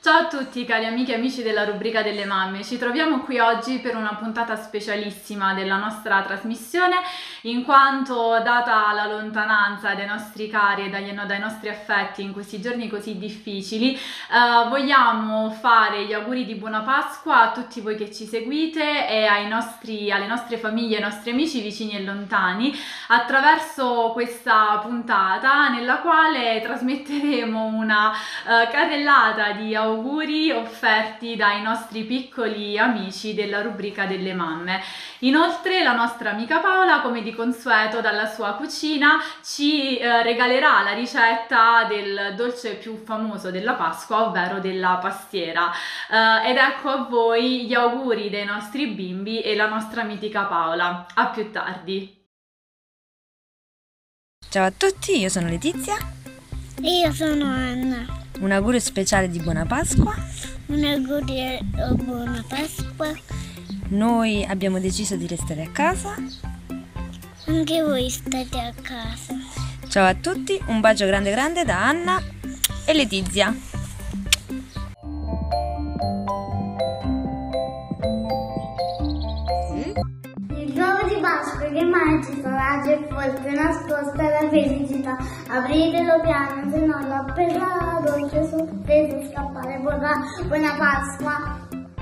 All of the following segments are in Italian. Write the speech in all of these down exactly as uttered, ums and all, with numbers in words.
Ciao a tutti cari amiche e amici della rubrica delle mamme, ci troviamo qui oggi per una puntata specialissima della nostra trasmissione, in quanto data la lontananza dai nostri cari e dai, dai nostri affetti in questi giorni così difficili, eh, vogliamo fare gli auguri di buona Pasqua a tutti voi che ci seguite e ai nostri, alle nostre famiglie e ai nostri amici vicini e lontani attraverso questa puntata nella quale trasmetteremo una eh, carrellata di auguri auguri offerti dai nostri piccoli amici della rubrica delle mamme. Inoltre la nostra amica Paola, come di consueto dalla sua cucina, ci eh, regalerà la ricetta del dolce più famoso della Pasqua, ovvero della pastiera. Eh, ed ecco a voi gli auguri dei nostri bimbi e la nostra mitica Paola. A più tardi. Ciao a tutti, io sono Letizia. E io sono Anna. Un augurio speciale di buona Pasqua. Un augurio di buona Pasqua. Noi abbiamo deciso di restare a casa. Anche voi state a casa. Ciao a tutti, un bacio grande grande da Anna e Letizia. Il giorno di Pasqua che mangi formaggio e forse nascosta la felicità. Apritelo piano, se no la per la dolce sorpresa scappare vorrà. Buona Pasqua!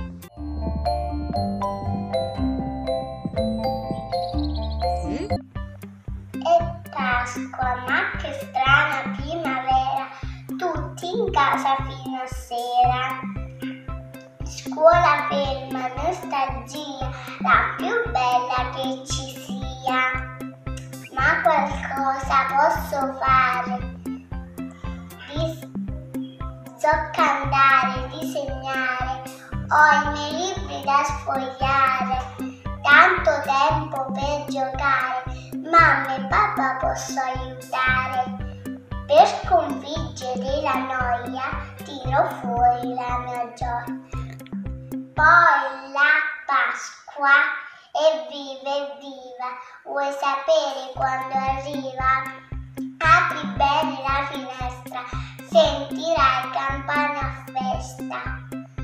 È Pasqua, ma che strana primavera, tutti in casa fino a sera. Scuola ferma, nostalgia, la più bella che ci sia. Ma qualcosa posso fare? Dis- so cantare, disegnare, ho i miei libri da sfogliare, tanto tempo per giocare, mamma e papà posso aiutare. Per sconfiggere la noia, tiro fuori la mia gioia. Poi la Pasqua, evviva evviva, vuoi sapere quando arriva? Apri bene la finestra, sentirai campane a festa.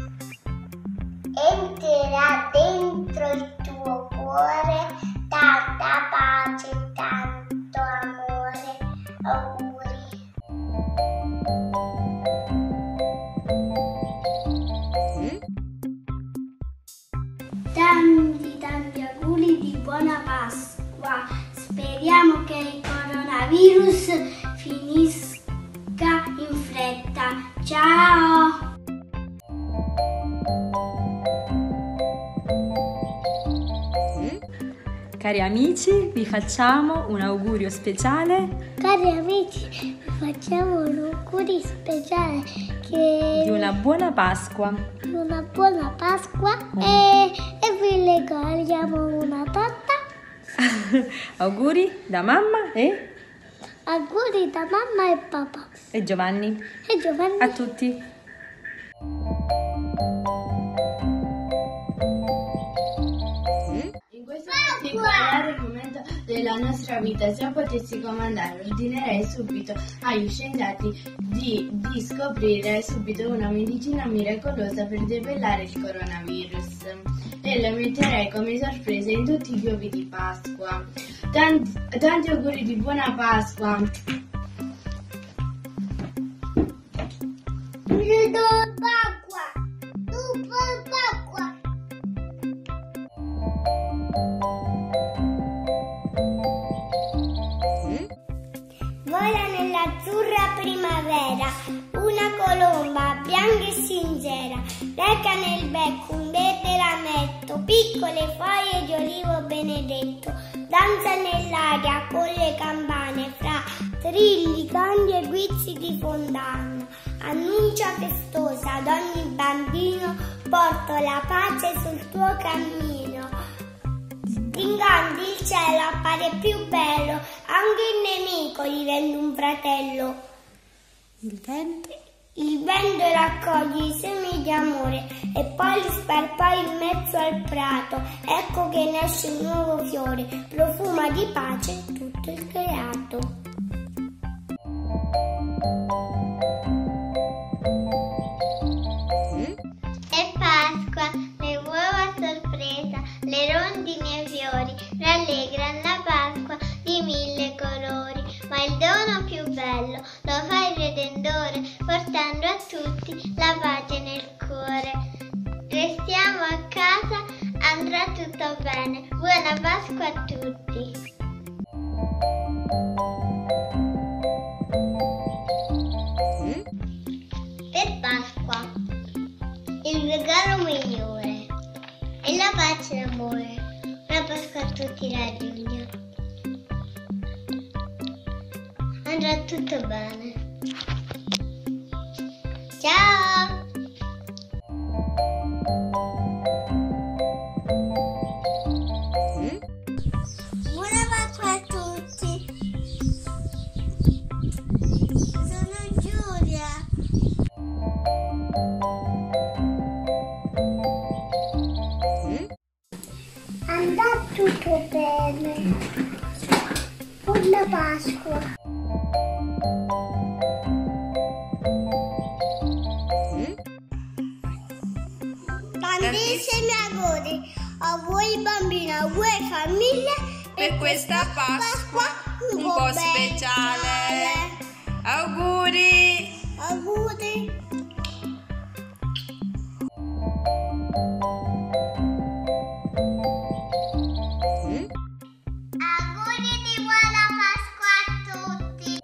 Entrerà dentro il tuo cuore tanta pace e tanto amore. Auguri. Tanti tanti auguri di buona Pasqua. Speriamo che il coronavirus finisca in fretta. Ciao! Cari amici, vi facciamo un augurio speciale. Cari amici, vi facciamo un augurio speciale che... di una buona Pasqua. Di una buona Pasqua e, e vi regaliamo una torta. Auguri da mamma e... Auguri da mamma e papà. e Giovanni. E Giovanni. A tutti. Particolare momento della nostra vita, se potessi comandare, ordinerei subito agli scienziati di, di scoprire subito una medicina miracolosa per debellare il coronavirus e la metterei come sorpresa in tutti gli uovi di Pasqua. Tanti, tanti auguri di buona Pasqua! Vola nell'azzurra primavera, una colomba bianca e sincera, reca nel becco un verde rametto, piccole foglie di olivo benedetto, danza nell'aria con le campane, fra trilli, canti e guizzi di fontana, annuncia festosa ad ogni bambino, porto la pace sul tuo cammino. Stringando il cielo appare più bello, anche il nemico diventa un fratello. Il vento? Il vento raccoglie i semi di amore e poi li sparpaglia in mezzo al prato. Ecco che nasce un nuovo fiore, profuma di pace tutto il creato. le rondini e i fiori rallegrano la Pasqua di mille colori. Ma il dono più bello lo fa il Redentore, portando a tutti la pace nel cuore. Restiamo a casa, andrà tutto bene. Buona Pasqua a tutti! Per Pasqua il regalo migliore è la pace e l'amore. Buona Pasqua a tutti raggiunge. Andrà tutto bene. Ciao! Buona Pasqua a tutti! Sono Giulia! Andrà tutto bene. Buona Pasqua. Tantissimi auguri a voi bambini, a voi famiglie Per questa Pasqua un po' speciale. Auguri! Auguri! Auguri di buona Pasqua a tutti!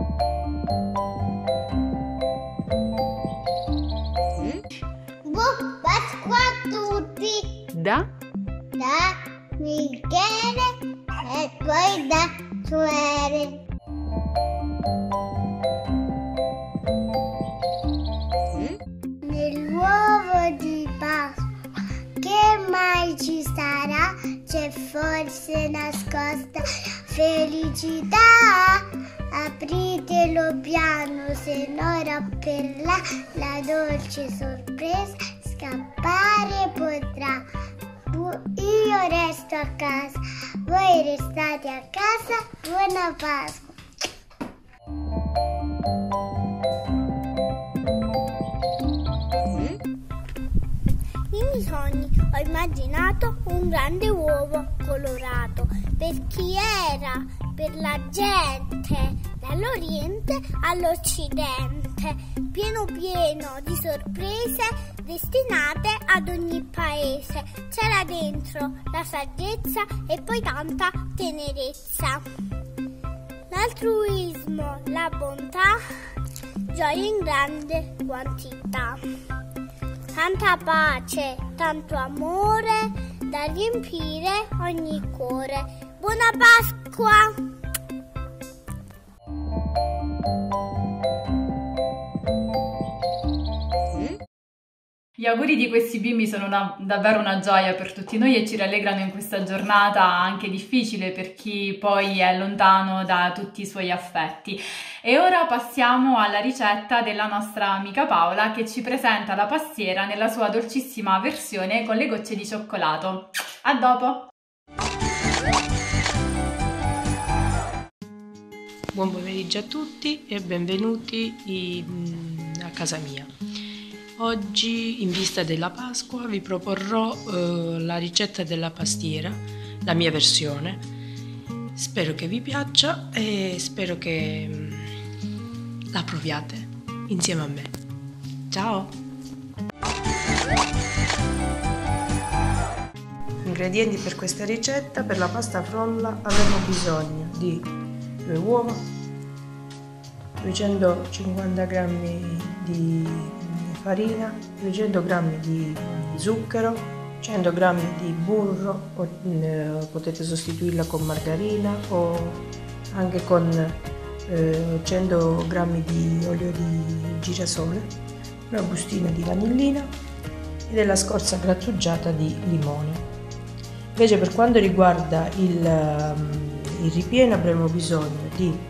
Buona Pasqua a tutti! Da? Da Michele e poi da Suere. Nell'uovo di Pasqua che mai ci sarà, c'è forse nascosta felicità. Apritelo piano, se no romperà la dolce sorpresa, scappare potrà. Io resto a casa, voi restate a casa, buona Pasqua! Nei miei sogni ho immaginato un grande uovo colorato per chi era, per la gente, dall'Oriente all'Occidente, pieno pieno di sorprese destinate ad ogni paese. C'era dentro la saggezza e poi tanta tenerezza, l'altruismo, la bontà, gioia in grande quantità. Tanta pace, tanto amore da riempire ogni cuore. Buona Pasqua! Gli auguri di questi bimbi sono una, davvero una gioia per tutti noi e ci rallegrano in questa giornata anche difficile per chi poi è lontano da tutti i suoi affetti. E ora passiamo alla ricetta della nostra amica Paola, che ci presenta la pastiera nella sua dolcissima versione con le gocce di cioccolato. A dopo! Buon pomeriggio a tutti e benvenuti in, a casa mia. Oggi, in vista della Pasqua, vi proporrò eh, la ricetta della pastiera, la mia versione. Spero che vi piaccia e spero che mm, la proviate insieme a me. Ciao! Ingredienti per questa ricetta: per la pasta frolla avremo bisogno di due uova, duecentocinquanta grammi di farina, duecento grammi di zucchero, cento grammi di burro, o, eh, potete sostituirla con margarina o anche con eh, cento grammi di olio di girasole, una bustina di vanillina e della scorza grattugiata di limone. Invece per quanto riguarda il, il ripieno avremo bisogno di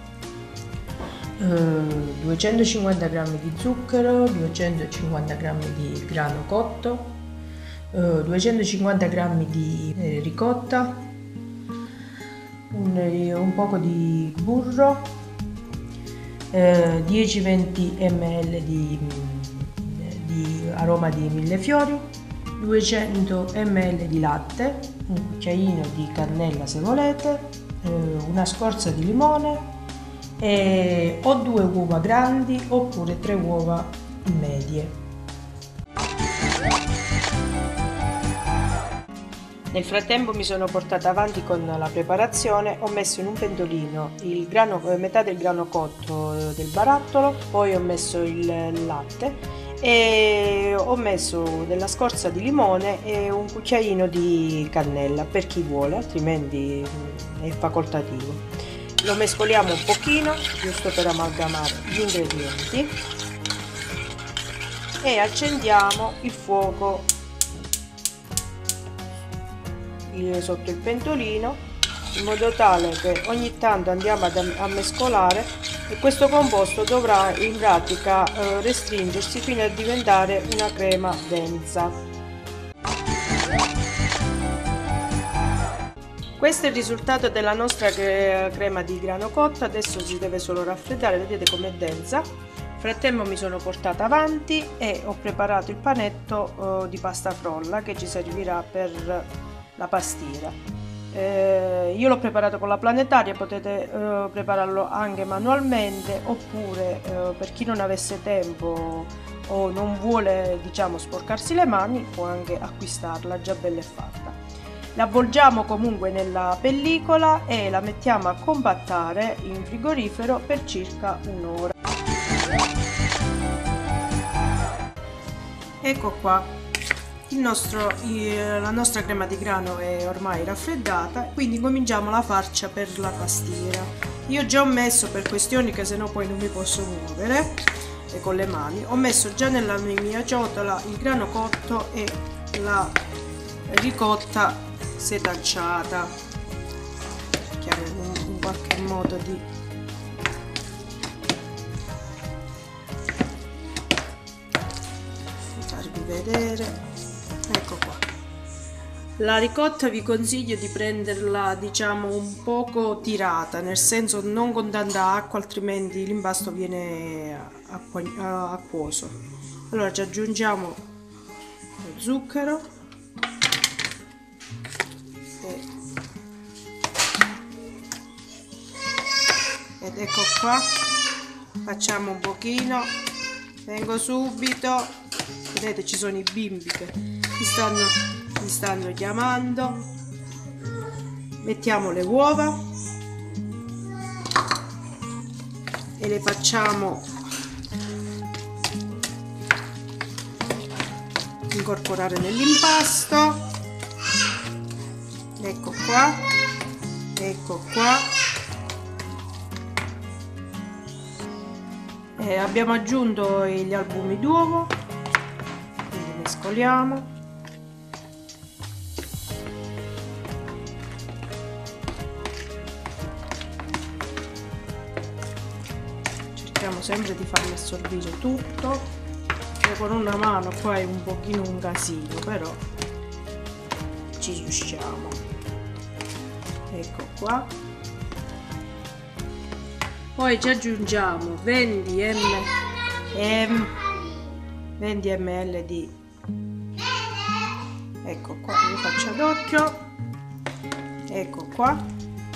Uh, duecentocinquanta grammi di zucchero, duecentocinquanta grammi di grano cotto, uh, duecentocinquanta grammi di eh, ricotta, un, un poco di burro, eh, dieci venti millilitri di, di aroma di millefiori, duecento millilitri di latte, un cucchiaino di cannella se volete, eh, una scorza di limone e o due uova grandi oppure tre uova medie. Nel frattempo mi sono portata avanti con la preparazione, ho messo in un pentolino il grano, metà del grano cotto del barattolo, poi ho messo il latte e ho messo della scorza di limone e un cucchiaino di cannella per chi vuole, altrimenti è facoltativo. Lo mescoliamo un pochino, giusto per amalgamare gli ingredienti, e accendiamo il fuoco sotto il pentolino in modo tale che ogni tanto andiamo ad, a mescolare, e questo composto dovrà in pratica eh, restringersi fino a diventare una crema densa. Questo è il risultato della nostra crema di grano cotto. Adesso si deve solo raffreddare, vedete com'è densa. Nel frattempo mi sono portata avanti e ho preparato il panetto eh, di pasta frolla che ci servirà per la pastiera. Eh, io l'ho preparato con la planetaria, potete eh, prepararlo anche manualmente, oppure eh, per chi non avesse tempo o non vuole, diciamo, sporcarsi le mani, può anche acquistarla già bella e fatta. La avvolgiamo comunque nella pellicola e la mettiamo a compattare in frigorifero per circa un'ora. Ecco qua. Il nostro, la nostra crema di grano è ormai raffreddata, quindi cominciamo la farcia per la pastiera. Io già ho messo, per questioni che sennò poi non mi posso muovere e con le mani, ho messo già nella mia ciotola il grano cotto e la ricotta setacciata, cerchiamo in qualche modo di farvi vedere. Ecco qua. La ricotta vi consiglio di prenderla, diciamo, un poco tirata, nel senso non con tanta acqua, altrimenti l'impasto viene acqua, acquoso. Allora ci aggiungiamo lo zucchero e, ed ecco qua, facciamo un pochino, vengo subito, vedete ci sono i bimbi che Mi stanno, mi stanno chiamando. Mettiamo le uova e le facciamo incorporare nell'impasto. Ecco qua, ecco qua. E abbiamo aggiunto gli albumi d'uovo, quindi mescoliamo. Cerchiamo sempre di farlo assorbire tutto, e con una mano qua è un pochino un casino, però ci riusciamo. Ecco qua. Poi ci aggiungiamo venti millilitri di, ecco qua, io faccio ad occhio, ecco qua.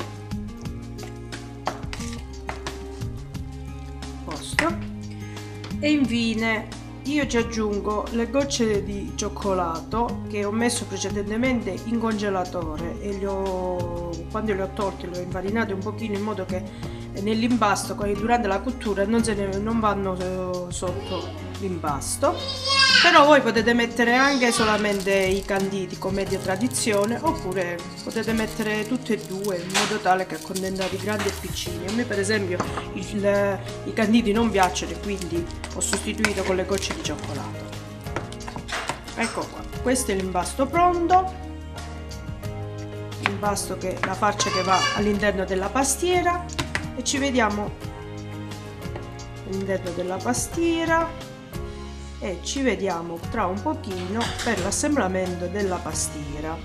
E infine io ci aggiungo le gocce di cioccolato che ho messo precedentemente in congelatore, e li ho, quando le ho tolte le ho infarinate un pochino in modo che nell'impasto durante la cottura non, se ne, non vanno sotto l'impasto. Però voi potete mettere anche solamente i canditi come di tradizione, oppure potete mettere tutte e due in modo tale che accontentate i grandi e piccini. A me per esempio il, i canditi non piacciono, e quindi ho sostituito con le gocce di cioccolato. Ecco qua, questo è l'impasto pronto, l'impasto che la farcia che va all'interno della pastiera, e ci vediamo all'interno della pastiera. E ci vediamo tra un pochino per l'assemblamento della pastiera.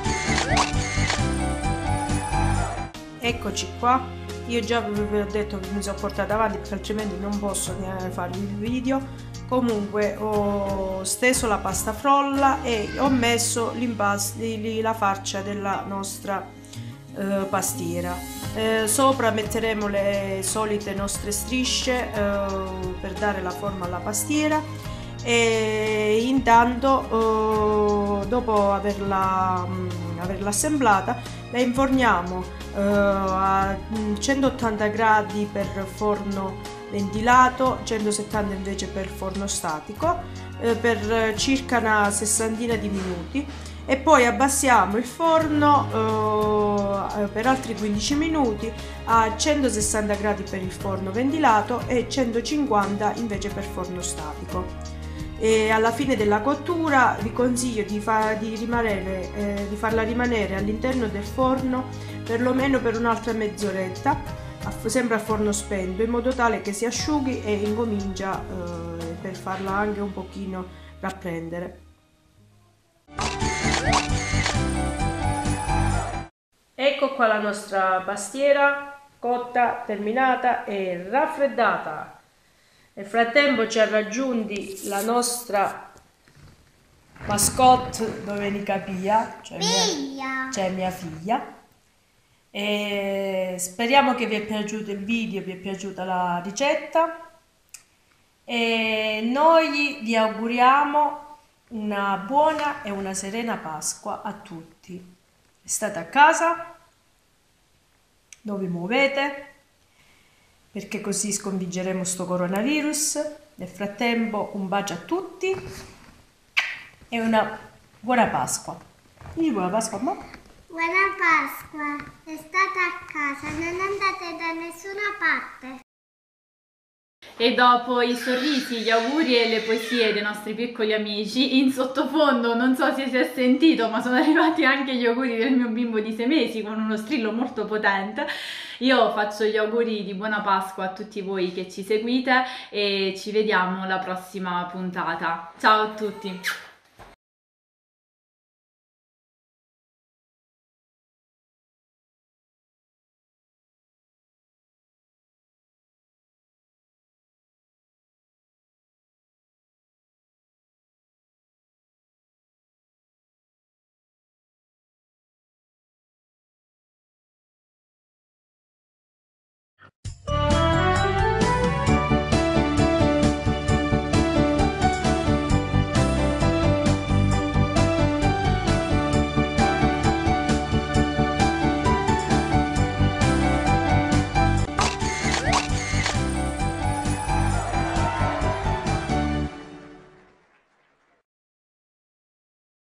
Eccoci qua, io già vi ho detto che mi sono portata avanti perché altrimenti non posso neanche farvi il video. Comunque ho steso la pasta frolla e ho messo la farcia della nostra eh, pastiera. Eh, sopra metteremo le solite nostre strisce eh, per dare la forma alla pastiera, e intanto eh, dopo averla, mh, averla assemblata la inforniamo eh, a centottanta gradi per forno ventilato, centosettanta invece per forno statico, eh, per circa una sessantina di minuti, e poi abbassiamo il forno eh, per altri quindici minuti a centosessanta gradi per il forno ventilato e centocinquanta invece per forno statico. E alla fine della cottura vi consiglio di, fa, di, rimanere, eh, di farla rimanere all'interno del forno perlomeno per un'altra mezz'oretta, sempre a forno spento, in modo tale che si asciughi e incomincia eh, per farla anche un pochino rapprendere. Ecco qua la nostra pastiera cotta, terminata e raffreddata. Nel frattempo ci ha raggiunti la nostra mascotte Domenica Pia, cioè mia, cioè mia figlia. E speriamo che vi è piaciuto il video, vi è piaciuta la ricetta, e noi vi auguriamo una buona e una serena Pasqua a tutti. State a casa, non vi muovete, perché così sconfiggeremo sto coronavirus. Nel frattempo un bacio a tutti e una buona Pasqua. Quindi buona Pasqua, mamma. Buona Pasqua, restate a casa, non andate da nessuna parte. E dopo i sorrisi, gli auguri e le poesie dei nostri piccoli amici, in sottofondo, non so se si è sentito, ma sono arrivati anche gli auguri del mio bimbo di sei mesi con uno strillo molto potente. Io faccio gli auguri di buona Pasqua a tutti voi che ci seguite e ci vediamo alla prossima puntata. Ciao a tutti!